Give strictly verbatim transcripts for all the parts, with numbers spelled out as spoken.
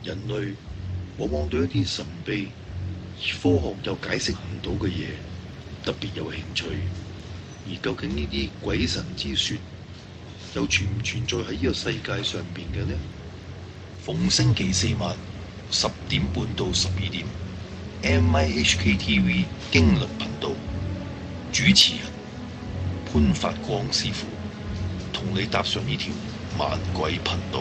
人類往往對一啲神秘而科學又解釋唔到嘅嘢特別有興趣，而究竟呢啲鬼神之説又存唔存在喺呢個世界上邊嘅呢？逢星期四晚十點半到十二點 ，M I H K T V 驚慄頻道主持人潘發光師傅同你搭上呢條萬鬼頻道。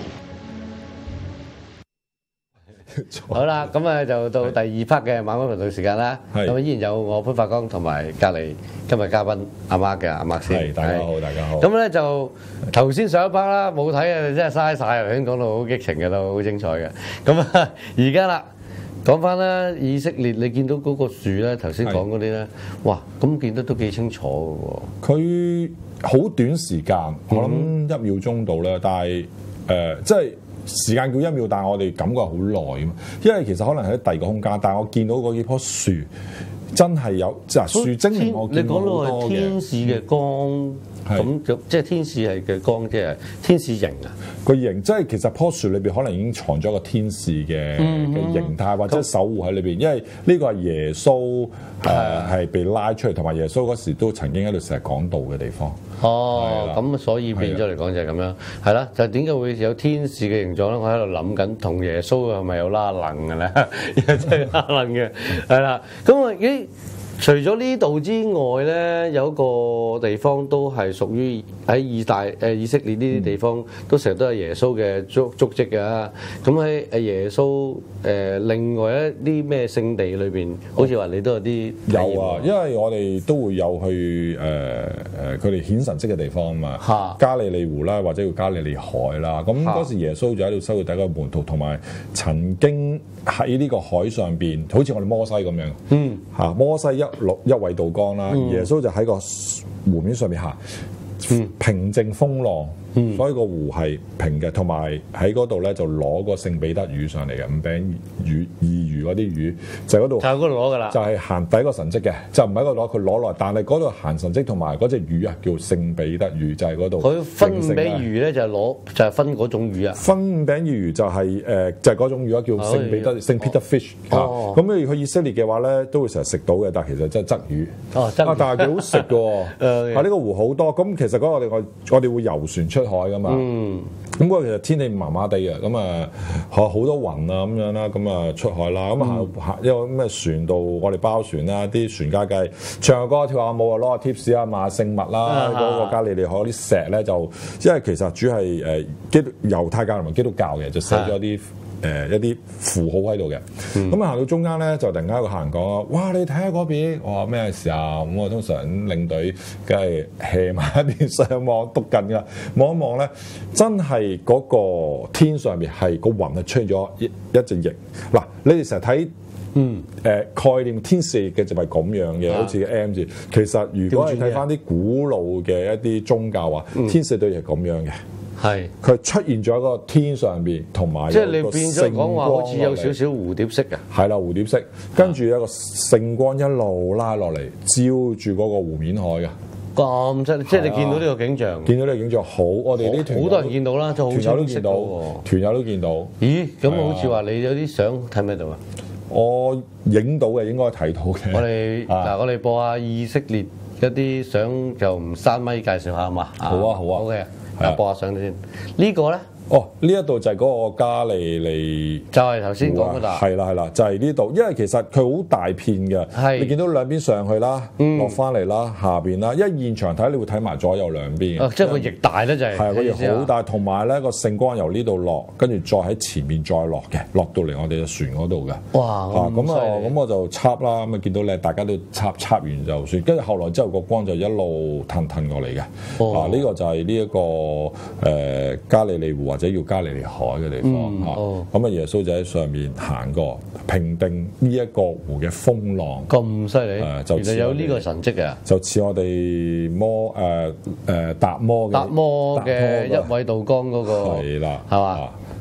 好啦，咁啊就到第二 part 嘅萬鬼頻道時間啦。咁依然有我潘發光同埋隔離今日嘉賓阿 Mark 嘅阿 Mark 先。 係，大家好，大家好。 咁咧就頭先上一 part 啦，冇睇啊，真係嘥晒。頭先講到好激情嘅都好精彩嘅。咁啊，而家啦講翻啦，以色列你見到嗰個樹咧，頭先講嗰啲咧，哇，咁見得都幾清楚嘅喎。 佢好短時間，我諗一秒鐘到啦，但係誒即係。時間叫一秒，但係我哋感覺好耐啊嘛，因為其實可能喺第二個空間，但係我見到嗰幾棵樹真係有，即係樹精靈我見到好多嘅。 你講到係天使嘅光，咁就即係天使係嘅光，即係天使形啊。 個形即係其實棵樹裏邊可能已經藏咗個天使嘅嘅形態，或者守護喺裏邊，因為呢個係耶穌誒係被拉出嚟，同埋耶穌嗰時都曾經喺度成日講道嘅地方。 哦，咁所以變咗嚟講就係咁樣，係啦，就點解會有天使嘅形狀咧？我喺度諗緊，同耶穌係咪有拉楞嘅咧？真係拉楞嘅，係啦。咁啊，咦？除咗呢度之外咧，有一個地方都係屬於喺以大誒以色列呢啲地方，嗯、都成日都係耶穌嘅足足跡嘅。咁喺誒耶穌誒、呃、另外一啲咩聖地裏邊，好似話你都有啲有啊，因為我哋都會有去誒誒佢哋顯神跡嘅地方啊嘛，哈加利利湖啦，或者叫加利利海啦。咁嗰時耶穌就喺度收佢第一個門徒，同埋曾經喺呢個海上邊，好似我哋摩西咁樣，嗯嚇摩西一六一位渡江啦，嗯、耶穌就喺個湖面上面行，嗯、平靜風浪。嗯、所以個湖係平嘅，同埋喺嗰度咧就攞個聖彼得魚上嚟嘅，五餅魚二魚嗰啲魚就喺嗰度， 就喺嗰度攞㗎啦， 就係行第一個神跡嘅，就唔喺嗰度攞，佢攞落，但係嗰度行神跡同埋嗰隻魚啊叫聖彼得魚，就係嗰度。佢分五餅魚咧就係攞就係分嗰種魚啊， 分五餅二魚就係、是、誒、呃、就係、是、嗰種魚啊，叫聖彼得聖 Peter Fish 嚇。咁譬如去以色列嘅話咧，都會成日食到嘅，但係其實真係鯽魚。哦，鯽魚啊，但係幾好食嘅喎。誒，呢個湖好多，咁其實嗰我哋我我哋會遊船出海噶嘛。嗯，咁嗰個其實天氣麻麻地嘅，咁啊好多雲啊咁樣啦，咁啊出海啦，咁啊行一個咩船度，我哋包船啦，啲船家計唱下歌跳下舞啊，攞下 tips 啊，買聖物啦，嗰個加利利海啲石咧就，因為其實主係誒基督猶太教同埋基督教嘅，就寫咗啲。誒、呃、一啲符號喺度嘅，咁啊行到中間咧，就突然間有個客人講啊，哇！你睇下嗰邊，我話咩事啊？咁我通常領隊梗係 hea 埋一邊上網篤緊㗎，望一望咧，真係嗰個天上邊係個雲係出現咗一一隻翼。嗱，你哋成日睇嗯誒、呃、概念天使嘅就係咁樣嘅，好似個 M 字。其實如果你睇翻啲古老嘅一啲宗教啊，嗯、天使對係咁樣嘅。係，佢出現咗一個天上邊，同埋即係你變咗講話，好似有少少蝴蝶式嘅。 係啦，蝴蝶式，跟住有一個聖光一路拉落嚟，照住嗰個湖面海嘅。 咁即即係你見到呢個景象， 見到呢個景象好，我哋呢團好多人見到啦，就好團友都見到，團友都見到。 咦？咁好似話你有啲相睇唔睇到啊？ 我影到嘅應該睇到嘅。 我哋嗱，我哋播下以色列一啲相，就唔閂咪介紹下嘛。 好啊，好啊。 O K。啊，播下相先。呢個咧， 哦，呢一度就係嗰個加利利， 就係頭先講嗰度。 係啦係啦，就係呢度。因為其實佢好大片嘅，係你見到兩邊上去啦，落翻嚟啦，下邊啦。因為現場睇你會睇埋左右兩邊。 啊，即係個翼大咧就係。 係個翼好大，同埋咧個聖光由呢度落，跟住再喺前面再落嘅，落到嚟我哋嘅船嗰度嘅。 哇！ 啊，咁啊，咁我就插啦，咁啊見到咧，大家都插插完就算。跟住後來之後個光就一路騰騰過嚟嘅。啊，呢個就係呢一個誒加利利湖或者叫加利利海嘅地方嚇，咁啊耶穌就喺上面行過，平定呢一個湖嘅風浪。 咁犀利， 就原來有呢個神跡嘅， 就似我哋摩誒誒達摩嘅達摩嘅一位道光嗰個係啦， 係嘛？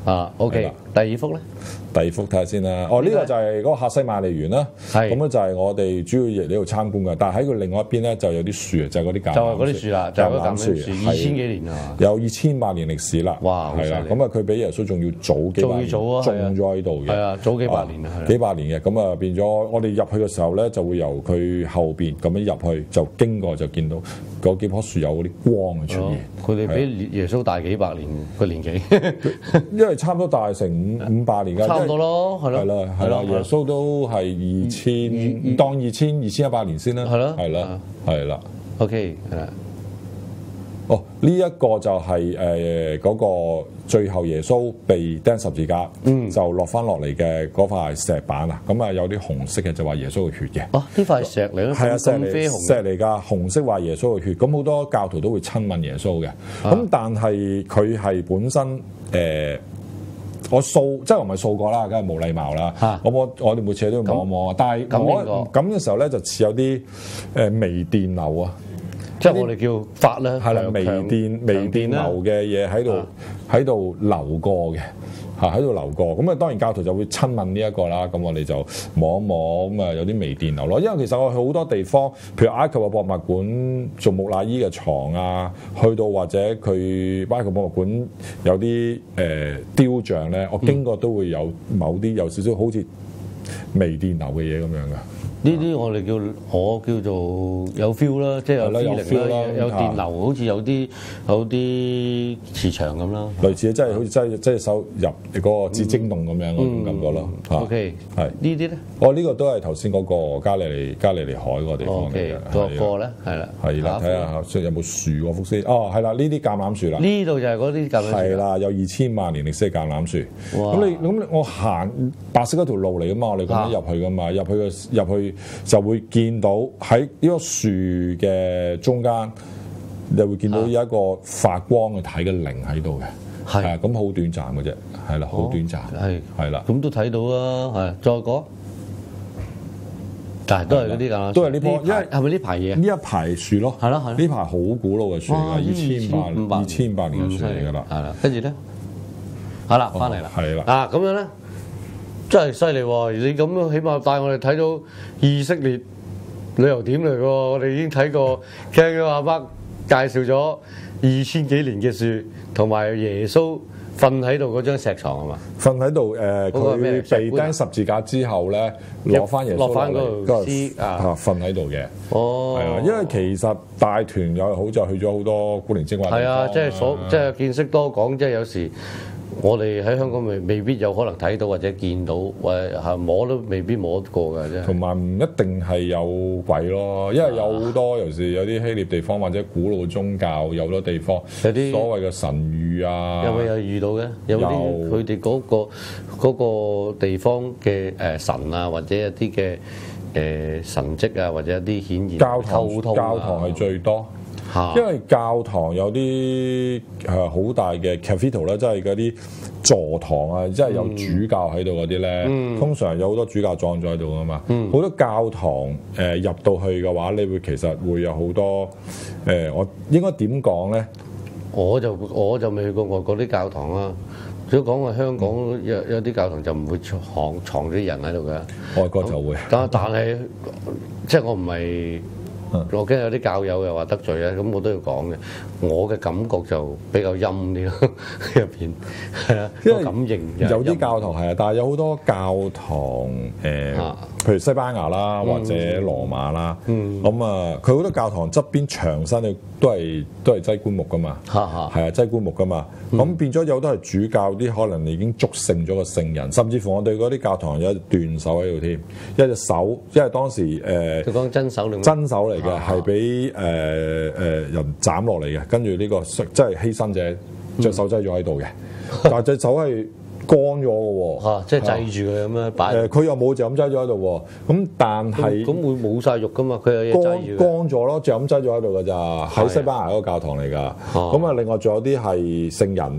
啊，OK。第二幅咧？ 第二幅睇下先啦。哦，呢、這個就係嗰個客西馬尼園啦。係。咁咧就係我哋主要嚟呢度參觀嘅，但係喺佢另外一邊咧就有啲樹啊，就係嗰啲橄欖樹。就係嗰啲樹啦，就係嗰橄欖樹，二千幾年啊。有二千萬年歷史啦。哇，係啦。咁啊，佢比耶穌仲要早幾百年，種咗喺度嘅。係啊，早幾百年啊，幾百年嘅。咁啊變咗，我哋入去嘅時候咧，就會由佢後邊咁樣入去，就經過就見到嗰幾棵樹有嗰啲光出現。佢哋比耶穌大幾百年個年紀，因為差唔多大成五五百年㗎。差唔多咯，係咯。係啦，係啦，耶穌都係二千，當二千二千一百年先啦。係咯，係啦，係啦。 OK，係啦。 哦，呢、這、一個就係誒嗰個最後耶穌被釘十字架，嗯、就落翻落嚟嘅嗰塊石板啊，咁啊有啲紅色嘅就話耶穌嘅血嘅。哦，呢塊石嚟咯，係啊，石嚟，石嚟㗎，紅色話耶穌嘅血。咁好多教徒都會親吻耶穌嘅。咁、啊、但係佢係本身誒、呃，我掃即係我唔係掃過啦，梗係冇禮貌啦。啊、我我我哋每次都要望一望，但係我咁嘅時候咧就似有啲誒微電流啊。即係我哋叫發啦，係啦，微電微電流嘅嘢喺度喺度流過嘅，嚇喺度流過。咁啊，當然教徒就會親吻呢一個啦。咁我哋就望一望，咁啊有啲微電流咯。因為其實我去好多地方，譬如埃及嘅博物館做木乃伊嘅床啊，去到或者佢埃及博物館有啲誒、呃、雕像咧，我經過都會有某啲有少少好似微電流嘅嘢咁樣嘅。呢啲我哋叫我叫做有 feel 啦，即係有 feel 啦，有電流，好似有啲有啲磁場咁啦。類似即係好似真係真係手入嗰個至晶洞咁樣嗰種感覺咯。OK，係呢啲咧？哦，呢個都係頭先嗰個加利利加利利海嗰個地方嚟嘅。個個咧係啦，係啦，睇下有冇樹嗰幅先。哦，係啦，呢啲橄欖樹啦。呢度就係嗰啲橄欖樹。係啦，有二千萬年歷史嘅橄欖樹。咁你咁我行白色嗰條路嚟噶嘛？我哋咁樣入去噶嘛？入去嘅入去。就會見到喺呢個樹嘅中間，你會見到有一個發光嘅體嘅靈喺度嘅，係啊，咁好短暫嘅啫，係啦，好短暫，係係啦，咁都睇到啦，係再講，但係都係嗰啲㗎，都係呢棵，因為係咪呢排嘢？呢一排樹咯，係咯係咯，呢排好古老嘅樹㗎，二千百二千百年嘅樹嚟㗎啦，係啦，跟住咧，好啦，翻嚟啦，係啦，啊咁樣咧。真係犀利喎！你咁樣起碼帶我哋睇到以色列旅遊點嚟喎，我哋已經睇過，聽咗阿伯介紹咗二千幾年嘅樹，同埋耶穌瞓喺度嗰張石床係嘛？瞓喺度誒，佢被釘十字架之後咧，攞翻耶穌落翻嗰度屍啊，瞓喺度嘅。哦，係啊，因為其實大團友好就去咗好多古靈精怪地方。係啊，即係所即係見識多講，即係有時。我哋喺香港未未必有可能睇到或者見到，或係摸都未必摸得過㗎啫。同埋唔一定係有鬼咯，因為有好多，尤其是有啲希臘地方或者古老宗教，有好多地方有啲所謂嘅神諭啊。有冇有遇到嘅？有啲佢哋嗰個嗰個地方嘅誒神啊，或者一啲嘅誒神蹟啊，或者一啲顯現教堂教堂係最多。因為教堂有啲誒好大嘅 cathedral 啦，即係嗰啲座堂啊，即係有主教喺度嗰啲咧，嗯、通常有好多主教葬咗喺度噶嘛。好、嗯、多教堂誒、呃、入到去嘅話，你會其實會有好多誒、呃，我應該點講咧？我就我就未去過外國啲教堂啦。如果講話香港有有啲教堂就唔會藏藏啲人喺度嘅，外國就會。但但係即係我唔係。我驚有啲教友又話得罪咧，咁我都要講嘅。我嘅感覺就比較陰啲咯，入邊係啊，因為感應有啲教堂係啊，但係有好多教堂誒，呃啊、譬如西班牙啦，或者羅馬啦，咁啊、嗯，佢好、嗯、多教堂側邊牆身嘅都係都係擠棺木噶嘛，係啊，擠棺木噶嘛，咁、嗯、變咗有好多係主教啲，可能已經祝聖咗個聖人，甚至乎我哋嗰啲教堂有一斷手喺度添，一隻手，因為當時誒，佢、呃、講真手定真手嚟。係俾誒誒人斬落嚟嘅，跟住呢個即係犧牲者隻手擠咗喺度嘅，但係隻手係乾咗嘅喎，嚇，即係擠住佢咁樣擺。誒，佢又冇就咁擠咗喺度喎，咁但係咁會冇晒肉噶嘛？佢有嘢擠住。乾乾咗咯，就咁擠咗喺度㗎咋，喺西班牙嗰個教堂嚟㗎。咁啊，另外仲有啲係聖人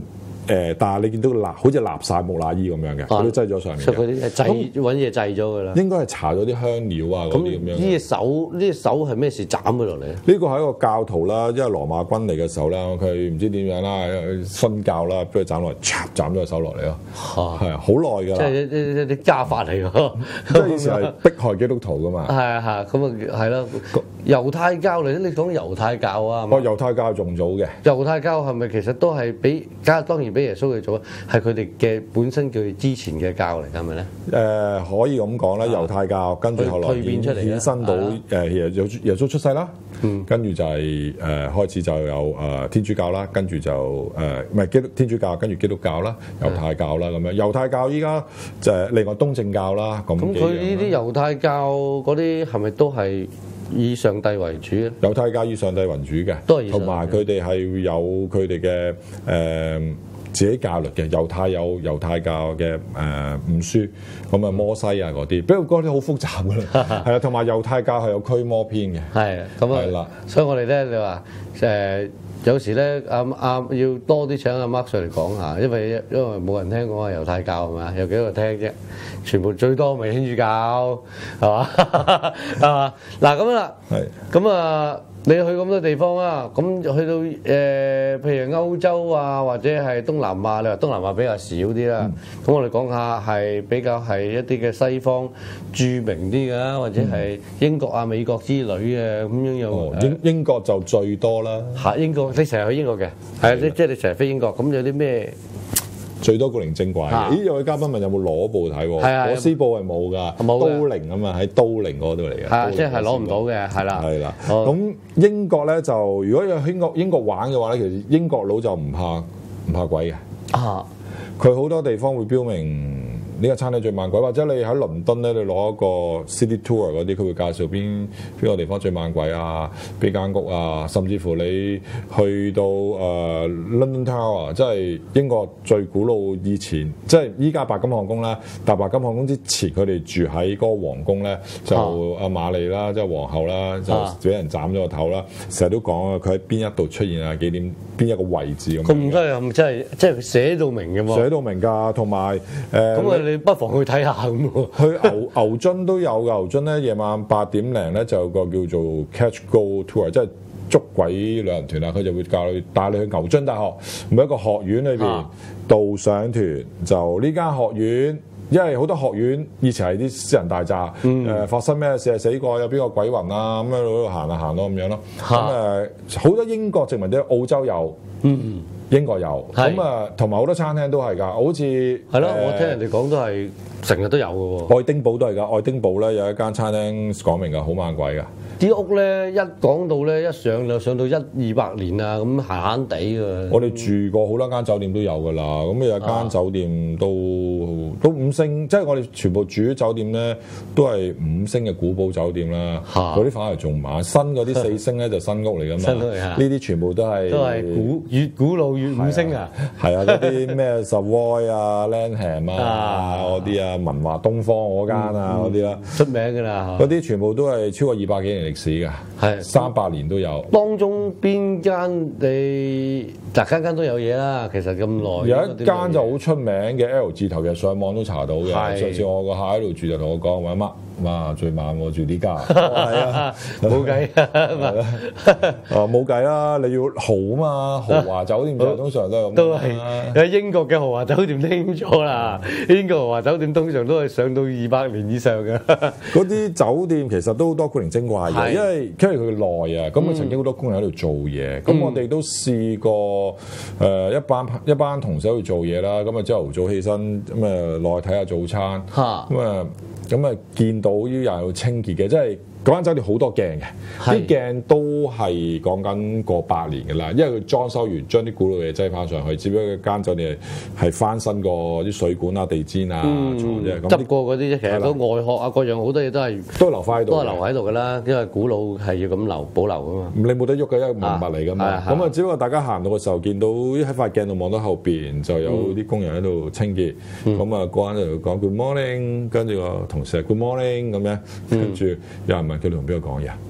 誒，但係你見到蠟好似蠟晒木乃伊咁樣嘅，佢都擠咗上面。 所以佢啲製揾嘢製咗㗎啦。 應該係搽咗啲香料啊嗰啲咁樣。 呢隻手呢隻手係咩事斬佢落嚟？呢個係一個教徒啦，因為羅馬軍嚟嘅時候啦，佢唔知點樣啦，殉教啦，俾佢斬落嚟，嚓斬咗個手落嚟咯。係啊，好耐㗎啦。即係啲啲家法嚟㗎。 即係以前係迫害基督徒㗎嘛。 係啊係，咁啊係咯。猶太教嚟，你講猶太教啊？ 哦，猶太教仲早嘅。 猶太教係咪其實都係俾加當然俾耶穌佢做啊？係佢哋嘅本身叫佢之前嘅教嚟㗎，係咪咧？ 誒、呃，可以咁講啦，猶太教跟住後來變出嚟衍生到誒耶穌耶穌出世啦，嗯、跟住就係、是、誒、呃、開始就有誒、呃、天主教啦，跟住就誒唔係基督天主教，跟住基督教啦、猶太教啦咁樣。猶太教依家就係另外東正教啦。咁咁佢呢啲猶太教嗰啲係咪都係以上帝為主咧？ 猶太教以上帝為主嘅，同埋佢哋係有佢哋嘅誒自己教律嘅。猶太有猶太教嘅誒五書，咁啊摩西啊嗰啲，不過嗰啲好複雜噶啦，係啊，同埋猶太教係有驅魔篇嘅， 係咁啊，係啦，所以我哋咧你話誒。呃有時咧，阿阿要多啲請阿 Mark 上嚟講下，因為因為冇人聽講話猶太教係嘛，有幾個聽啫，全部最多咪天主教係嘛，係嘛？嗱咁啦，係咁啊，你去咁多地方啊，咁去到誒、呃，譬如歐洲啊，或者係東南亞，你話東南亞比較少啲啦。咁、嗯、我哋講下係比較係一啲嘅西方著名啲嘅，或者係英國啊、美國之類嘅咁樣有。 哦、英英國就最多啦。 嚇，英國你成日去英國嘅，係啊，即即係你成日飛英國，咁有啲咩？ 最多古靈精怪嘅，啊、咦？有位嘉賓問有冇攞布睇喎？係啊，我斯布係冇㗎，都靈啊嘛，喺都靈嗰度嚟嘅。係啊，即係攞唔到嘅，係啦。係啦。咁英國咧就如果有英國英國玩嘅話咧，其實英國佬就唔怕唔怕鬼嘅。啊，佢好多地方會標明呢個餐廳最猛鬼，或者你喺倫敦咧，你攞一個 city tour 嗰啲，佢會介紹邊邊個地方最猛鬼啊，邊間屋啊，甚至乎你去到誒、呃、London Tower，即係英國最古老以前，即係依家白金漢宮啦。但白金漢宮之前，佢哋住喺嗰個皇宮咧，就阿瑪麗啦，即係皇后啦，就俾人斬咗個頭啦。成日都講啊，佢喺邊一度出現啊，幾點邊一個位置咁。咁真係真係即係寫到明嘅喎。 寫到明㗎，同埋誒。咁啊，你不妨去睇下咁喎。 去牛牛津都有㗎，牛津咧夜晚八點零咧就有個叫做 Catch Ghost Tour，即係捉鬼旅行團啊。佢就會教你帶你去牛津大學每一個學院裏邊導賞團。就呢間學院，因為好多學院以前係啲私人大宅，誒、嗯呃、發生咩事係死過，有邊個鬼魂啊咁喺度行下行咯咁樣咯。咁誒好多英國殖民地，澳洲有。嗯嗯。英國有，咁啊，同埋好多餐廳都係㗎，好似係咯，我聽人哋講都係成日都有嘅喎。 愛丁堡都係㗎，愛丁堡咧有一間餐廳講明㗎，好猛鬼㗎。 啲屋咧一講到咧一上就上到一二百年啊，咁閒閒地㗎。 我哋住過好多間酒店都有㗎啦，咁有一間酒店都、啊、都五星，即係我哋全部住啲酒店咧都係五星嘅古堡酒店啦。嗰啲、啊、反而仲猛，新嗰啲四星咧就新屋嚟㗎嘛。呢啲全部都係都係古越古老越五星啊。 係啊，嗰啲咩 Savoy 啊、Langham 啊嗰啲啊、文華東方嗰間啊嗰啲啦， 出名㗎啦。 嗰啲全部都係超過二百幾年歷史㗎，係三百年都有。 當中邊間你嗱間間都有嘢啦，其實咁耐。 有一間就好出名嘅 L 字頭嘅，上網都查到嘅。上次我個客喺度住就同我講話乜，哇最猛喎住呢間，係啊冇計啊， 啊冇計啦，你要豪啊嘛，豪華酒店就通常都係咁。 都係喺英國嘅豪華酒店聽咗啦，英國豪華酒店通常都係上到二百年以上嘅。 嗰啲酒店其實都好多古靈精怪嘅，因為因為佢耐啊，咁啊曾經好多工人喺度做嘢，咁、嗯、我哋都試過誒、呃、一班一班同事喺度做嘢啦，咁啊朝頭早起身咁啊落去睇下早餐，咁啊咁啊見到啲人喺度清潔嘅，即係。嗰間酒店好多鏡嘅，啲鏡都係講緊過百年嘅啦，因為佢裝修完將啲古老嘢擠翻上去，只不過間酒店係翻新過啲水管啊、地毯啊、床啫，咁執過嗰啲啫。其實都外殼啊，各樣好多嘢都係都留翻喺度， 都係留喺度㗎啦。因為古老係要咁留保留㗎嘛。 你冇得喐嘅，因為文物嚟㗎嘛。咁啊，只不過大家行到嘅時候見到喺塊鏡度望到後邊就有啲工人喺度清潔，咁啊嗰間就講 Good morning，跟住個同事係 Good morning 咁樣，跟住有人問佢哋同邊個講嘢？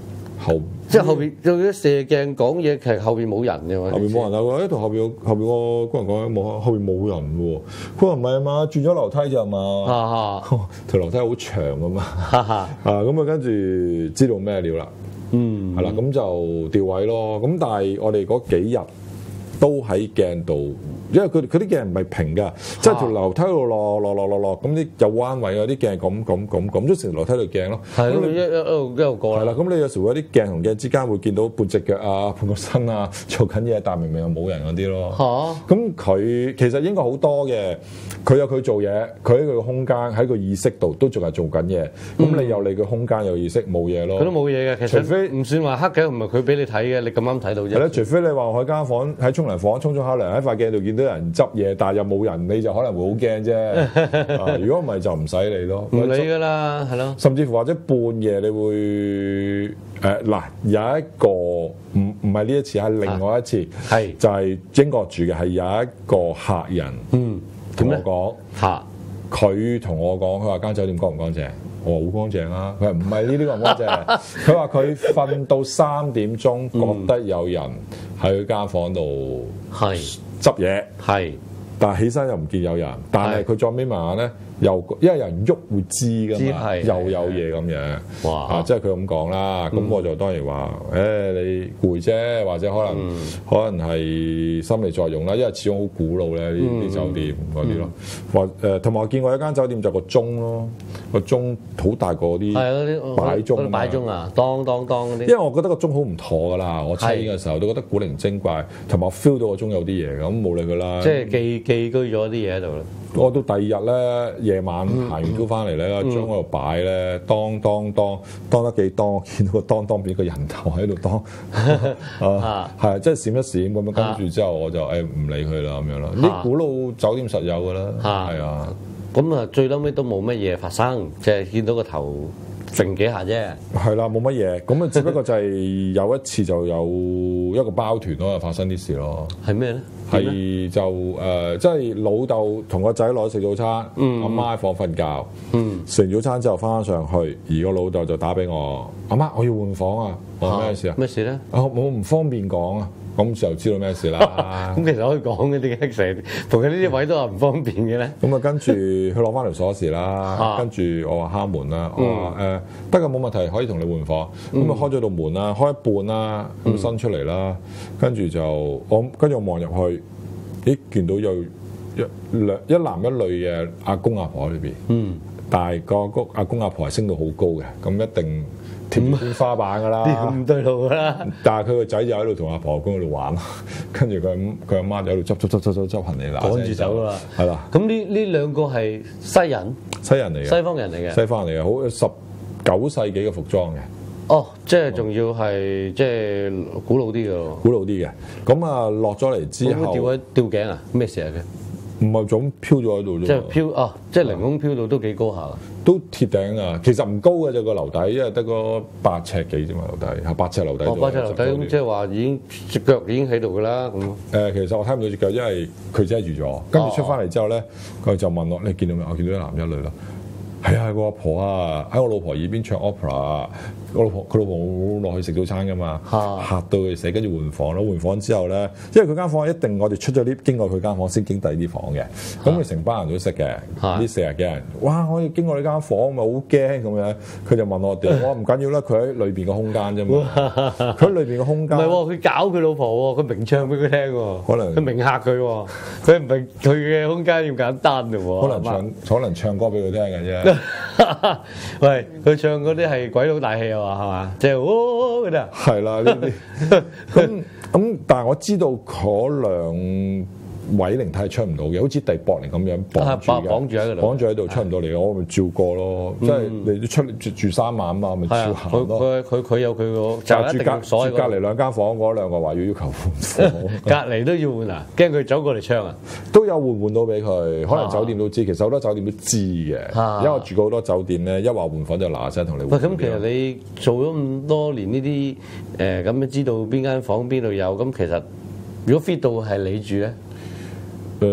後， 即係後邊有啲射鏡講嘢，其實後邊冇人嘅喎。 後邊冇人啊！誒，同後邊後邊個工人講冇，後邊冇人喎。佢話唔係啊嘛，轉咗樓梯咋嘛？條樓梯好長噶嘛。啊咁啊，跟住知道咩料啦？嗯，係啦，咁就調位咯。咁但係我哋嗰幾日都喺鏡度。因為佢佢啲鏡唔係平㗎，即係條樓梯度落落落落落，咁啲有彎位啊，啲鏡咁咁咁咁咗成樓梯度鏡咯。係咯，一一路一路過。係啦，咁你有時會有啲鏡同鏡之間會見到半隻腳啊、半個身啊做緊嘢，但明明又冇人嗰啲咯。嚇！咁佢其實應該好多嘅，佢有佢做嘢，佢喺佢個空間喺個意識度都仲係做緊嘢。咁你有你嘅空間有意識冇嘢咯。佢都冇嘢嘅，其實除非唔算話黑嘅，唔係佢俾你睇嘅，你咁啱睇到啫。係啦，除非你話我喺間房喺沖涼房沖咗下涼喺塊鏡度見到。啲人執嘢，但係又冇人，你就可能會好驚啫。如果唔係就唔使理咯，唔理㗎啦，係咯。甚至乎或者半夜你會誒嗱、呃、有一個唔唔係呢一次係另外一次，係、啊、就係英國住嘅係有一個客人，嗯，同我講嚇，佢同我講，佢話間酒店乾唔乾淨？我話好乾淨啊！佢話唔係呢啲咁乾淨，佢話佢瞓到三點鐘，覺得有人喺佢間房度係執嘢，係，但係起身又唔見有人，但係佢再眯埋眼咧，又因為有人喐會知㗎嘛，又有嘢咁樣，哇！啊，即係佢咁講啦，咁、嗯、我就當然話，誒、欸、你攰啫，或者可能、嗯、可能係心理作用啦，因為始終好古老咧，呢啲酒店嗰啲咯，或誒同埋我見過一間酒店就個鐘咯，個鐘好大個啲，係嗰啲擺鐘，擺鐘啊，當當當嗰啲。因為我覺得個鐘好唔妥㗎啦，我 check 嘅時候都覺得古靈精怪，同埋我 feel 到個鐘有啲嘢咁，冇理佢啦。即係寄寄居咗啲嘢喺度啦。我到第二日咧，夜晚行完都翻嚟咧，將嗰度擺咧，當當當當得幾當，見到個當當變個人頭喺度當，啊係，即係閃一閃咁樣，跟住之後我就誒唔理佢啦咁樣啦。啲古老酒店實有㗎啦，係啊。咁啊，最嬲尾都冇乜嘢發生，即係見到個頭揈幾下啫。係啦，冇乜嘢。咁啊，只不過就係有一次就有一個包團咯，發生啲事咯。係咩咧？係就誒、呃，即係老豆同個仔攞食早餐，阿、嗯、媽喺房瞓覺。嗯，食完早餐之後翻返上去，而個老豆就打俾我，阿媽，我要換房啊！我話咩事啊？咩事咧？啊，我唔方便講啊。咁就知道咩事啦。咁其實可以講嘅啲嘅，成日同佢呢啲位都係唔方便嘅咧。咁啊，跟住佢攞翻條鎖匙啦，跟住我話敲門啦，我話誒得㗎，冇問題，可以同你換房。咁啊開咗道門啦，開一半啦，咁伸出嚟啦，跟住就我跟住我望入去，咦見到有一兩一男一女嘅阿公阿婆喺裏邊。嗯，但係個個阿公阿婆係升到好高嘅，咁一定貼住天花板㗎啦，唔對路㗎啦。但係佢個仔就喺度同阿婆公喺度玩，跟住佢佢阿媽就喺度執執執執執執行李啦，趕住走啦，係啦。咁呢呢兩個係西人，西人嚟嘅，西方人嚟嘅，西方人嚟嘅，好十九世紀嘅服裝嘅。哦，即係仲要係即係古老啲嘅咯，古老啲嘅。咁啊落咗嚟之後，吊喺吊頸啊？咩事嚟嘅？唔係總飄咗喺度啫，即係飄啊！即係凌空飄到都幾高下，都貼頂啊！其實唔高嘅啫個樓底，因為得個八尺幾啫嘛樓底，係八尺樓底。哦，八尺樓底咁即係話已經隻腳已經喺度㗎啦咁。誒，其實我睇唔到隻腳，因為佢遮住咗。跟住出翻嚟之後咧，佢就問我：你見到未？我見到一男一女啦。係啊，係個阿婆啊，喺我老婆耳邊唱 opera。我老婆佢老婆冇落去食早餐㗎嘛，嚇到佢死，跟住換房咯。換房之後咧，因為佢間房一定我哋出咗 lift 經過佢間房先經第二啲房嘅，咁佢成班人都識嘅，呢四十幾人，哇！我要經過你間房咪好驚咁樣，佢就問我哋，我唔緊要啦，佢喺裏邊嘅空間啫嘛，佢喺裏邊嘅空間。唔係喎，佢搞佢老婆喎，佢明唱俾佢聽喎，可能佢明嚇佢喎，佢唔明佢嘅空間要簡單嘅喎，可能唱可能唱歌俾佢聽嘅啫。喂，佢唱嗰啲係鬼佬大戲啊！係嘛？即係嗰啲啊，係啦呢啲。咁咁，但係我知道嗰兩位靈體係出唔到嘅，好似地縛靈咁樣綁住嘅，綁住喺度，綁住喺度出唔到嚟。我咪照過咯，即係你出住住三晚啊嘛，咪照行咯。佢佢佢有佢個就住隔住隔離兩間房嗰兩個話要要求換房，隔離都要換啊？驚佢走過嚟唱啊？都有換換到俾佢，可能酒店都知，其實好多酒店都知嘅。因為我住過好多酒店咧，一話換房就嗱嗱聲同你換。喂，咁其實你做咗咁多年呢啲誒咁樣，知道邊間房邊度有咁，其實如果 fit 到係你住咧？誒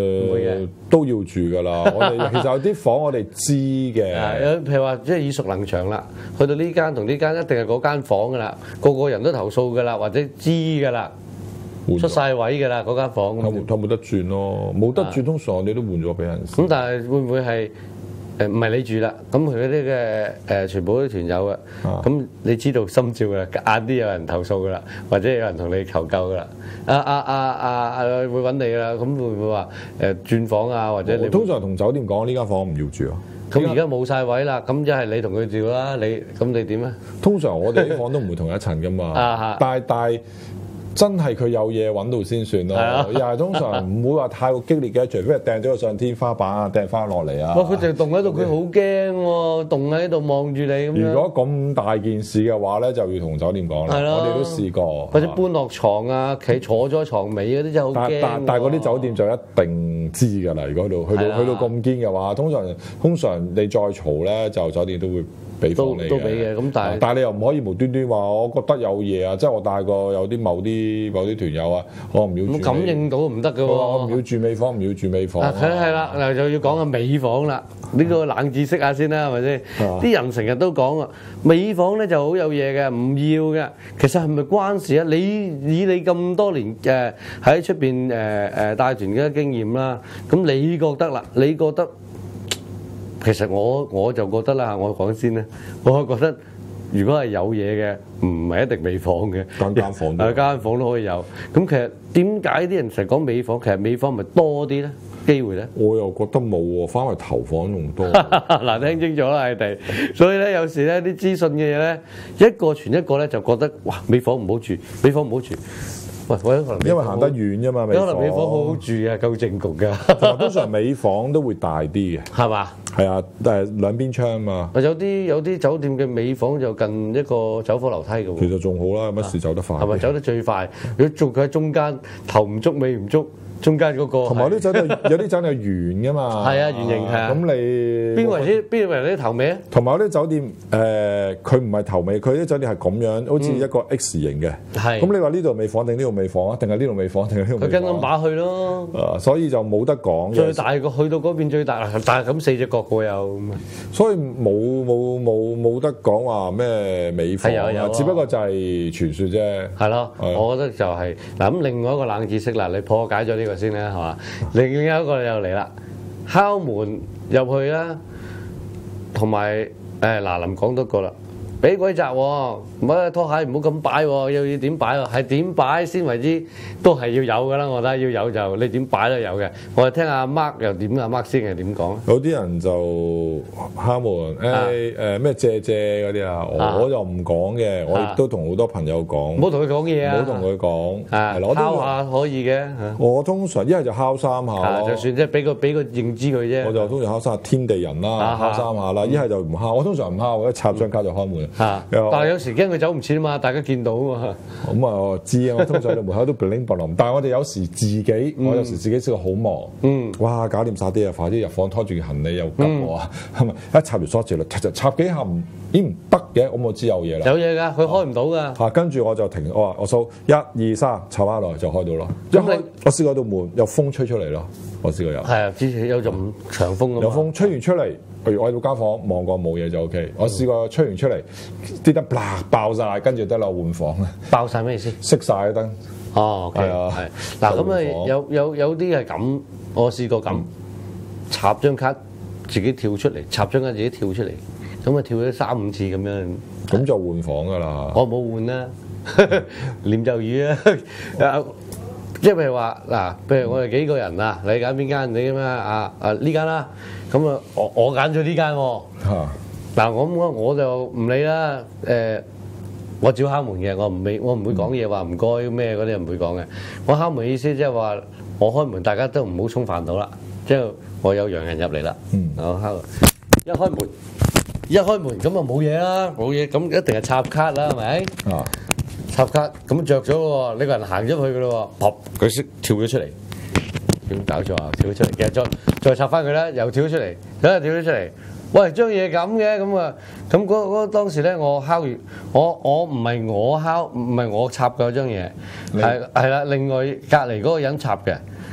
嘅， 都要住㗎啦。我哋其實有啲房我哋知嘅， 有譬如話即係耳熟能詳啦，去到呢間同呢間一定係嗰間房㗎啦，個個人都投訴㗎啦，或者知㗎啦，出晒位㗎啦嗰間房。 睇冇睇冇得轉咯，冇得轉，通常我哋都換咗俾人。 咁但係會唔會係？誒唔係你住啦，咁佢嗰啲嘅誒全部都團友嘅，咁、啊、你知道心照嘅，晏啲有人投訴噶啦，或者有人同你求救噶啦，啊啊啊啊啊會揾你啦，咁會唔會話誒轉房啊，或者你？ 通常同酒店講呢間房唔要住啊。 咁而家冇晒位啦，咁一係你同佢住啦，你咁你點啊？ 通常我哋啲房都唔會同一層噶嘛， 啊、 但係但係。真係佢有嘢揾到先算咯，又係通常唔會話太過激烈嘅，除非係掟咗佢上天花板啊，掟翻落嚟啊。 哇！佢哋棟喺度，佢好驚喎，棟喺度望住你咁樣。 如果咁大件事嘅話咧，就要同酒店講啦。我哋都試過， 或者搬落床啊，企坐咗床尾嗰啲真係好驚。 但但但係嗰啲酒店就一定知㗎啦。如果去到去到去到咁堅嘅話，通常通常你再嘈咧，就酒店都會。 都都俾嘅，咁但係但係你又唔可以無端端話，我覺得有嘢啊！即係我帶過有啲某啲某啲團友啊，我唔要住。 感應到唔得嘅喎， 我唔要住尾房，唔要住尾房。 係係啦，嗱就要講下尾房啦。呢個冷知識下先啦，係咪先？啲人成日都講啊，尾房咧就好有嘢嘅，唔要嘅。其實係咪關事啊？你以你咁多年誒喺出邊誒誒帶團嘅經驗啦，咁你覺得啦？你覺得？其實我我就覺得啦，我講先啦，我覺得如果係有嘢嘅，唔係一定尾房嘅， 間間房都， 間間房都可以有。咁其實點解啲人成日講尾房？其實尾房咪多啲咧機會咧？ 我又覺得冇喎，反為頭房仲多。 嗱，聽清楚啦，你哋。所以咧，有時咧啲資訊嘅嘢咧，一個傳一個咧，就覺得哇，尾房唔好住，尾房唔好住。喂， 因為行得遠啫嘛， 可能尾房好好住啊，夠正局㗎。 通常尾房都會大啲嘅， 係嘛？ 係啊，但係兩邊窗啊嘛。 有啲有啲酒店嘅尾房就近一個走火樓梯嘅喎。 其實仲好啦，乜事走得快。 係咪走得最快？如果做佢喺中間，頭唔足尾唔足。中間嗰個， 同埋啲酒店有啲酒店係圓噶嘛， 係啊，圓形係啊。 咁你邊為啲邊為啲頭尾啊？ 同埋有啲酒店誒，佢唔係頭尾，佢啲酒店係咁樣，好似一個 X 型嘅。係。咁你話呢度尾房定呢度尾房啊？定係呢度尾房定係呢度尾房？佢跟咁把去咯。啊，所以就冇得講嘅。最大個去到嗰邊最大，但係咁四隻角嘅有。所以冇冇冇冇得講話咩尾房啊？只不過就係傳説啫。係咯，我覺得就係嗱咁，另外一個冷知識啦，你破解咗呢個先啦，係嘛？另另一個又嚟啦，敲門入去啦，同埋誒嗱林講多個啦，俾鬼責喎，唔好拖鞋唔好咁擺喎，又要點擺喎？係點擺先為之都係要有㗎啦，我覺得要有就你點擺都有嘅。我哋聽阿 Mark 又點阿 Mark 先係點講？有啲人就敲門誒誒咩借借嗰啲啊，我就唔講嘅，我亦都同好多朋友講，唔好同佢講嘢啊，唔好同佢講，係攞敲下可以嘅。我通常一係就敲三下，就算即係俾個俾個認知佢啫。我就通常敲三下天地人啦，敲三下啦，一係就唔敲，我通常唔敲，我一插張卡就開門。嚇！但係有時驚佢走唔切啊嘛，大家見到啊嘛。咁啊，我知啊，我通常喺門口都 bling bling，但係我哋有時自己，我有時自己試過好忙。嗯。哇！搞掂晒啲啊，快啲入房拖住件行李又急我啊，係咪？一插條鎖住啦，插插幾下唔咦唔得嘅，咁我知有嘢啦。有嘢㗎，佢開唔到㗎。嚇！跟住我就停，我話我數一二三，插翻落就開到咯。一開我試過道門有風吹出嚟咯，我試過有。係啊，之前有陣長風咁。有風吹完出嚟。譬如我喺度間房望過冇嘢就 O K，我試過吹完出嚟啲燈啪爆晒，跟住得啦換房啊！爆晒咩意思？熄晒啲燈。哦，係啊，係。嗱咁啊，有有有啲係咁，我試過咁插張卡自己跳出嚟，插張卡自己跳出嚟，咁啊跳咗三五次咁樣。咁就換房㗎啦。我冇換啦，念咒語啊！即係譬如話嗱，譬如我哋幾個人啊，你揀邊間？你咁啊啊啊呢間啦，咁啊我我揀咗呢間喎。嗱我我我就唔理啦，誒我照敲門嘅，我唔會我唔會講嘢話唔該咩嗰啲唔會講嘅。我敲門意思即係話我開門，大家都唔好衝犯到啦。即係我有洋人入嚟啦，我敲一開門一開門咁啊冇嘢啦，冇嘢咁一定係插卡啦，係咪？啊！插卡咁着咗喎，你個人行咗去噶咯喎，佢識跳咗出嚟，點搞錯啊？跳咗出嚟，其實再再插翻佢啦，又跳咗出嚟，又跳咗出嚟。喂，張嘢咁嘅咁啊，咁嗰嗰當時咧，我敲完，我我唔係我敲，唔係我插嘅張嘢，係係啦，另外隔離嗰個人插嘅。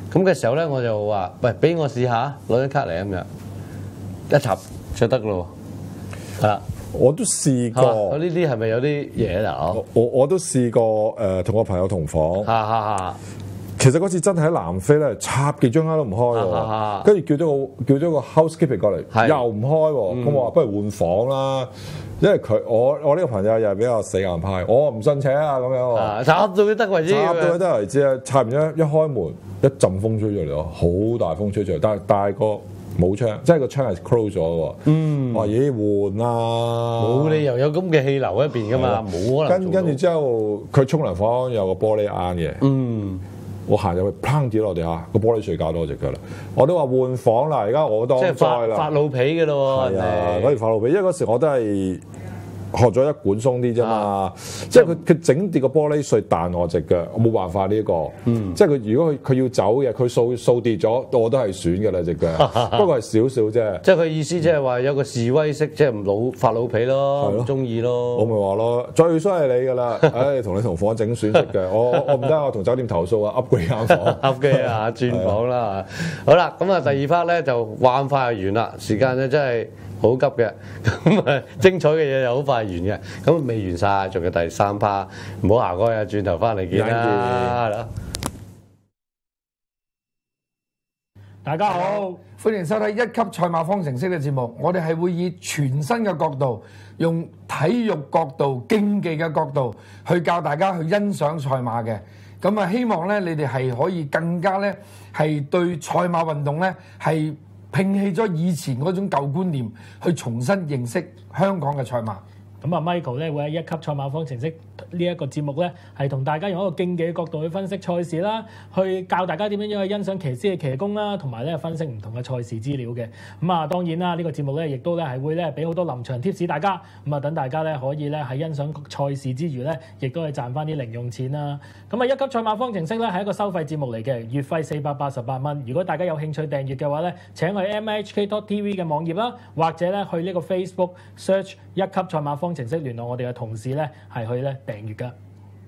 咁嘅時候咧，我就話：喂，俾我試下，攞張卡嚟咁樣一插就得咯。係啦， 我都試過。 呢啲係咪有啲嘢啊？ 我我都試過誒，同、呃、我朋友同房。 哈哈哈。 其實嗰次真係喺南非咧，插幾張卡都唔開喎，跟住叫咗個叫咗個 housekeeping 過嚟，又唔開喎，咁我話不如換房啦，因為佢我我呢個朋友又係比較死硬派，我唔信邪啊咁樣， 插到佢得為止， 插到佢得為止啊！插完咗一開門，一陣風吹咗嚟咯，好大風吹出嚟，但係但係個冇窗，即係個窗係 close 咗喎。嗯，我話咦換啦， 冇理由有咁嘅氣流喺邊噶嘛，冇可能。 跟跟住之後，佢沖涼房有個玻璃眼嘅。嗯。我行入去，砰跌落地下，個玻璃碎搞到我隻腳啦！我都話換房啦，而家我當災啦， 發老脾嘅咯喎， 係啊，嗰時發老脾，因為嗰時我都係學咗一管鬆啲啫嘛，即係佢佢整跌個玻璃碎彈我隻腳，我冇辦法呢、呢個，嗯、即係佢如果佢佢要走嘅，佢掃掃跌咗，我都係損嘅啦隻腳，不過係少少啫。 即係佢意思即係話有個示威式，即係唔老發老脾咯，唔中意咯。 我咪話咯，最衰係你噶啦，唉、哎，同你同房整損隻腳，我我唔得，我同酒店投訴啊，upgrade 間房 ，upgrade 啊，轉房啦。好啦，咁啊第二 part 咧就玩快就完啦，時間咧真係好急嘅，咁啊精彩嘅嘢又好快完嘅，咁未完晒，仲有第三 part， 唔好行開啊，轉頭翻嚟見啦，係啦。 大家好，歡迎收睇一級賽馬方程式嘅節目。我哋係會以全新嘅角度，用體育角度、競技嘅角度去教大家去欣賞賽馬嘅。咁啊，希望咧你哋係可以更加咧係對賽馬運動咧係摒棄咗以前嗰種舊觀念，去重新認識香港嘅賽馬。 咁啊 ，Michael 咧會喺一級賽馬方程式呢一個節目咧，係同大家用一個競技嘅角度去分析賽事啦，去教大家點樣樣去欣賞騎師嘅騎功啦，同埋咧分析唔同嘅賽事資料嘅。咁啊，當然啦，呢個節目咧亦都咧係會咧俾好多臨場貼士大家。咁啊，等大家咧可以咧喺欣賞賽事之餘咧，亦都係賺翻啲零用錢啦。咁啊，一級賽馬方程式咧係一個收費節目嚟嘅，月費四百八十八蚊。如果大家有興趣訂閱嘅話咧，請去 M H K dot T V 嘅網頁啦，或者咧去呢個 Facebook search 一級賽馬方程式聯絡我哋嘅同事咧，係去咧訂閱噶。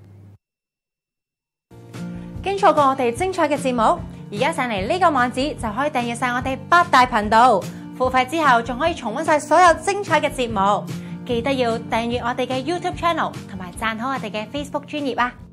經錯過我哋精彩嘅節目，而家上嚟呢個網址就可以訂閱晒我哋八大頻道，付費之後仲可以重溫晒所有精彩嘅節目。記得要訂閱我哋嘅 YouTube channel，同埋讚好我哋嘅 Facebook 專頁啊！